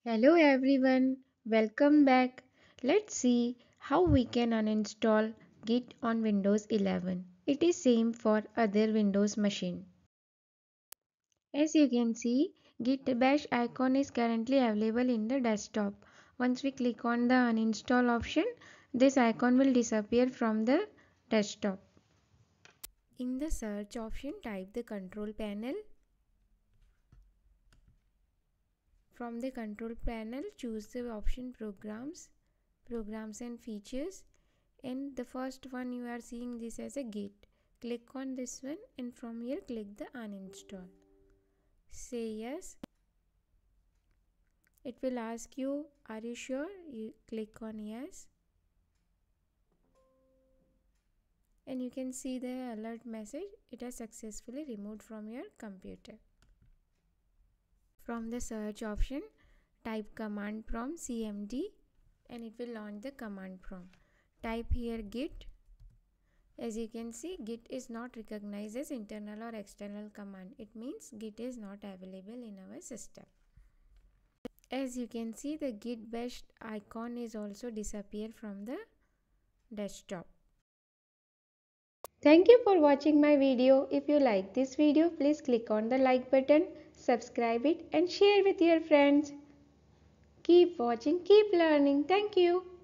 Hello everyone, welcome back. Let's see how we can uninstall Git on Windows 11. It is same for other Windows machine. As you can see, Git bash icon is currently available in the desktop. Once we click on the uninstall option, this icon will disappear from the desktop. In the search option, type the control panel. From the control panel, choose the option programs and features, and the first one you are seeing this as a Git. Click on this one and from here click the uninstall. Say yes. It will ask you, are you sure? You click on yes, and you can see the alert message. It has successfully removed from your computer. From the search option, type command prompt cmd and it will launch the command prompt. Type here git. As you can see, Git is not recognized as internal or external command. It means Git is not available in our system. As you can see, the Git bash icon is also disappear from the desktop. Thank you for watching my video. If you like this video, please click on the like button, subscribe it and share with your friends. Keep watching, keep learning. Thank you.